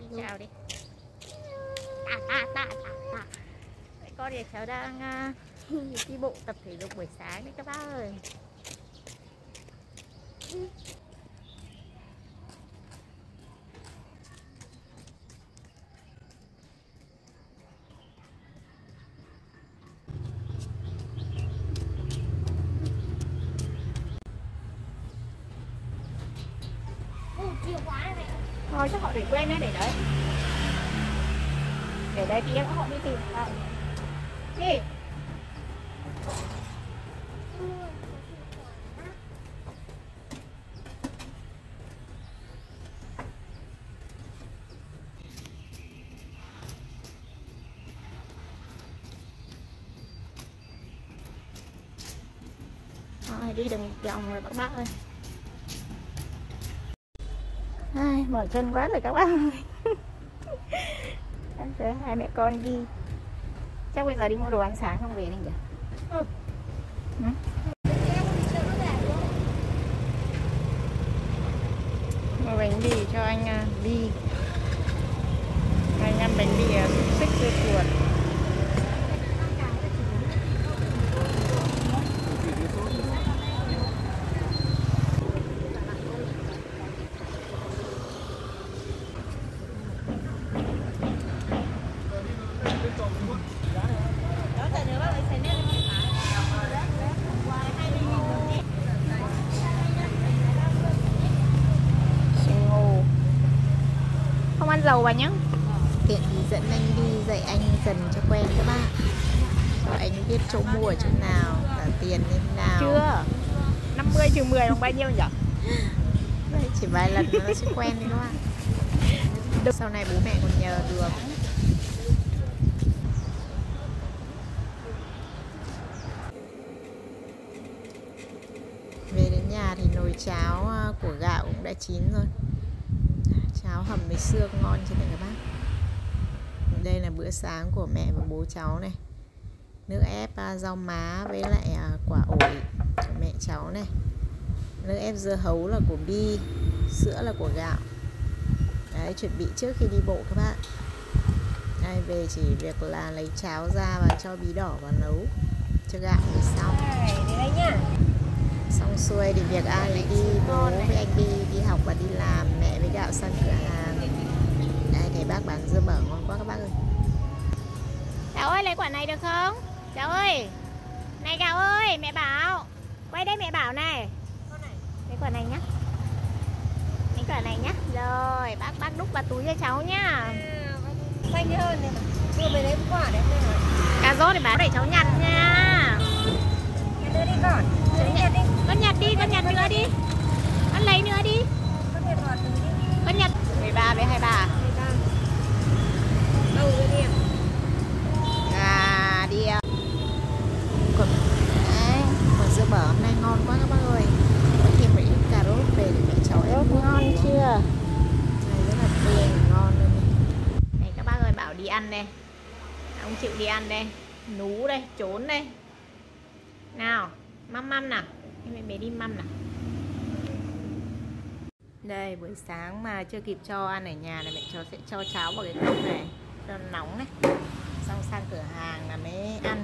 Chào đi. Vậy con thì cháu đang đi bộ tập thể dục buổi sáng đấy các bác ơi. Thôi chắc họ để quên đấy, để đấy. Để đây tí họ đi tìm. Đi. Rồi, đi đường vòng rồi các bác ơi. Ai, mỏi chân quá rồi các bác ơi. Hai mẹ con đi. Chắc bây giờ đi mua đồ ăn sáng không về đi nhỉ? Mua bánh mì cho anh đi. Anh ăn bánh mì xúc xích dưa chuột. Ăn dầu vào nhá. Tiện thì dẫn anh đi dạy anh dần cho quen các bạn. Cho anh biết chỗ mua ở chỗ nào, cả tiền như thế nào. Chưa 50 trừ 10 bằng bao nhiêu nhỉ? Đấy, chỉ vài lần nó sẽ quen đi các bạn. Sau này bố mẹ còn nhờ được. Về đến nhà thì nồi cháo của gạo cũng đã chín rồi. Cháo hầm với xương ngon chứ này các bác. Đây là bữa sáng của mẹ và bố cháu này. Nước ép rau má với lại quả ổi của mẹ cháu này. Nước ép dưa hấu là của Bi. Sữa là của gạo. Đấy, chuẩn bị trước khi đi bộ các bạn. Đây, về chỉ việc là lấy cháo ra và cho bí đỏ vào nấu cho gạo thì xong. Đây nhá. Xong xuôi thì việc ai đi, bố với anh đi học và đi làm, mẹ với gạo sang cửa hàng. Đây, thấy bác bán dưa bở ngon quá các bác ơi. Cháu ơi, lấy quả này được không? Cháu ơi. Này Gạo ơi, mẹ bảo. Quay đây mẹ bảo này. Lấy quả này nhá. Lấy quả này nhá. Rồi, bác đúc vào túi cho cháu nhá. Xanh hơn này. Vừa mới lấy quả đấy. Cà rốt thì bán để cháu nhặt nha. Đưa đi con. Nhặt đi. Con nhặt đi, con nhặt nữa đi. Con lấy nữa đi. Con nhặt 13 với 23. Đâu rồi đi. Gà đi. Còn đấy, còn dưa bở hôm nay ngon quá các bác ơi. Có thêm một ít cà rốt về để mẹ cháu em ngon chưa? Này rất là tươi, ngon luôn này. Này các bác ơi, bảo đi ăn đây. Ông chịu đi ăn đây. Nú đây, trốn đây. Nào, măm nào. Em bé đi măm nào. Đây, buổi sáng mà chưa kịp cho ăn ở nhà là mẹ cháu sẽ cho cháo vào cái cốc này cho nó nóng này. Xong sang cửa hàng là mới ăn.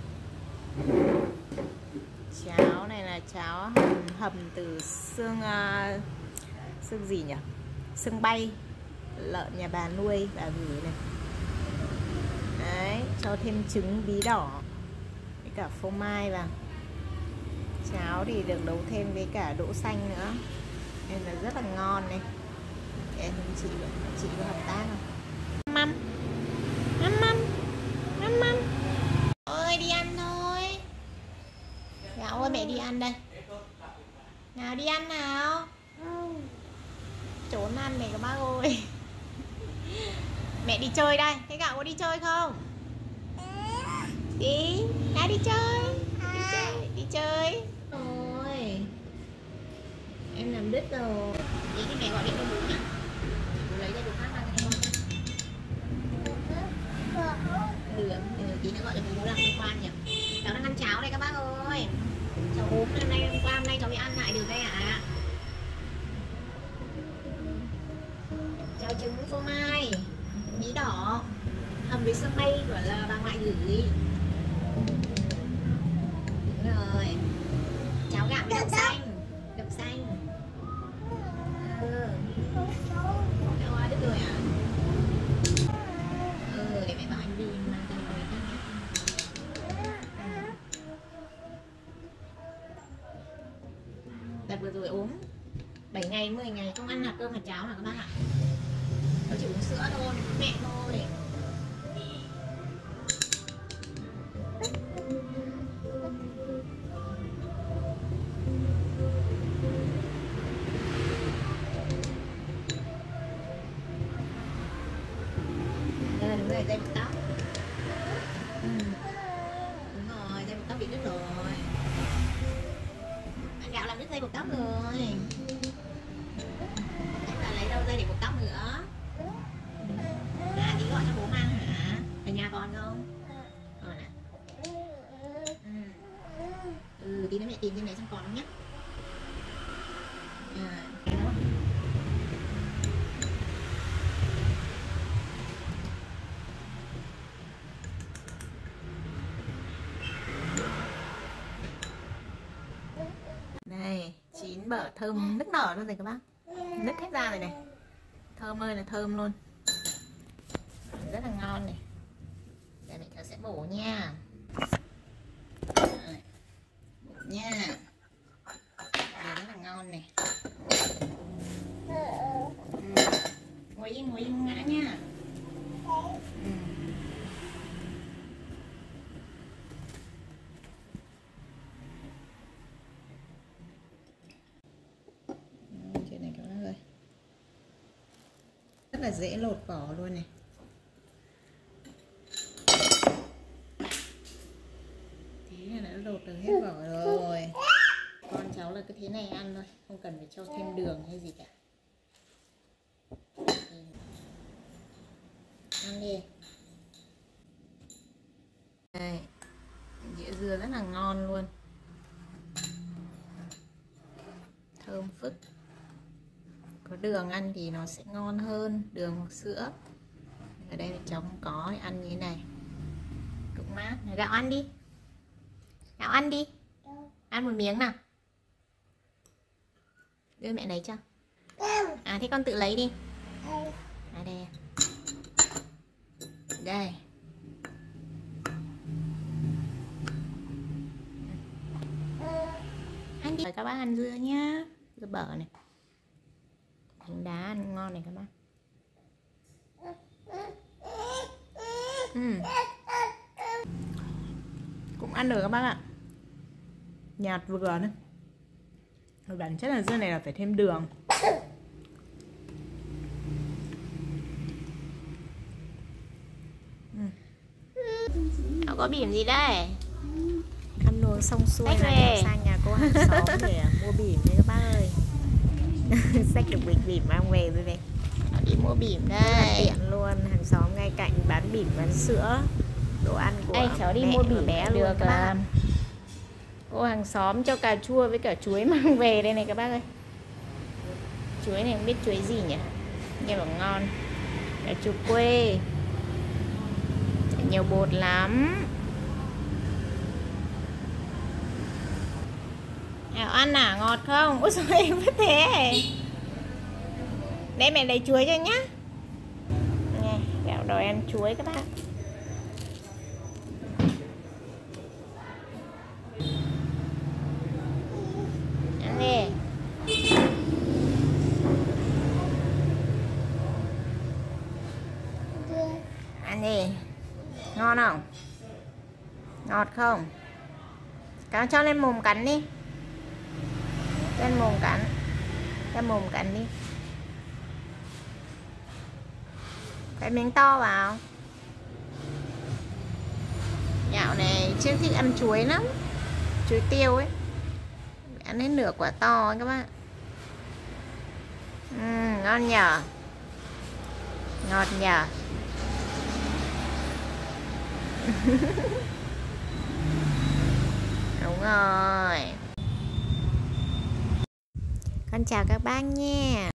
Cháo này là cháo hầm từ xương xương gì nhỉ? Xương bay lợn nhà bà nuôi, bà gửi này. Đấy, cho thêm trứng bí đỏ với cả phô mai vào. Cháo thì được nấu thêm với cả đỗ xanh nữa nên là rất là ngon này. Em chị có hợp tác không? Măm ơi, đi ăn thôi. Gạo ơi, mẹ đi ăn đây. Nào đi ăn nào. Trốn ăn này các bác ơi. Mẹ đi chơi đây. Thế Gạo có đi chơi không? Đi. Nào đi chơi. Đi chơi. Ôi, em làm đứt rồi. Đi thì mẹ gọi điện cho bố nhá. Bố lấy ra đồ khác ăn cho con. Được, tí nữa gọi cho bố làm liên quan nhỉ. Cháu đang ăn cháo đây các bác ơi. Cháu ốm hôm nay cháu mới ăn lại được đây ạ. Cháo trứng phô mai. đỏ hầm với sương mây của là bà ngoại gửi. Đúng rồi. Cháo gạo với đậu xanh. Đậu xanh. Đâu đứt rồi à? Để mẹ bảo anh đi mang tên rồi nhé. Đợt vừa rồi ốm 7 ngày 10 ngày không ăn hạt cơm hạt cháo mà các bác ạ. Nó chỉ uống sữa thôi, mẹ thôi. Đúng rồi, dây buộc tóc. Đúng rồi, dây buộc tóc bị đứt rồi. Bạn Gạo làm đứt dây buộc tóc rồi. Em là lấy đâu dây để buộc tóc nữa? À, tí gọi cho bố mang hả? Ở nhà còn không? Còn à? Tí nữa mẹ tìm trên này xem còn không nhé. Đây, chín bở thơm nức nở luôn rồi các bác. Nứt hết ra rồi này. Thơm ơi là thơm luôn. Rất là ngon này. Đây mẹ sẽ bổ nha. Bổ nha. Đây rất là ngon này. Ngồi yên ngã nha. Chuyện này các bác ơi. Rất là dễ lột vỏ luôn này. Thế là đã lột được hết vỏ rồi. Con cháu là cứ thế này ăn thôi, không cần phải cho thêm đường hay gì cả. Ăn đi. Đây, dĩa dưa rất là ngon luôn, thơm phức. Có đường ăn thì nó sẽ ngon hơn, đường hoặc sữa. Ở đây thì cháu không có, ăn như thế này cũng mát. Gạo ăn đi. Gạo ăn đi. Ăn một miếng nào. Đưa mẹ lấy cho. À thế con tự lấy đi. À đây. Đây. Ăn đi. Mời các bác ăn dưa nhá. Dưa bở này. Bánh đá ăn ngon này các bác. Cũng ăn được các bác ạ. Nhạt vừa nữa. Bản chất là dưa này là phải thêm đường. Nó có bỉm gì đây? Ăn uống xong xuôi là sang nhà cô hàng xóm để mua bỉm đấy các bác ơi. Xách được bỉm mang về rồi này. Đi mua bỉm đây. Tiện luôn, hàng xóm ngay cạnh bán bỉm bán sữa, đồ ăn của Anh cháu đi mẹ mua bỉm bé được luôn các bác. Cô hàng xóm cho cà chua với cả chuối mang về đây này các bác ơi. Chuối này không biết chuối gì nhỉ, nghe bảo ngon. Cà chua quê, nhiều bột lắm. Nào ăn à, ngọt không? Ôi sao em biết thế. Đây mẹ lấy chuối cho nhá. Nè, Gạo đòi ăn chuối các bạn. Ăn đi. Ăn đi. Ngon không? Ngọt không? Cáo cho lên mồm cắn đi. Lên mồm cắn. Cho mồm cắn đi. Cái miếng to vào. Gạo này chưa thích ăn chuối lắm. Chuối tiêu ấy. Ăn hết nửa quả to ấy các bạn. Ngon nhờ. Ngọt nhờ. Đúng rồi. Con chào các bác nha.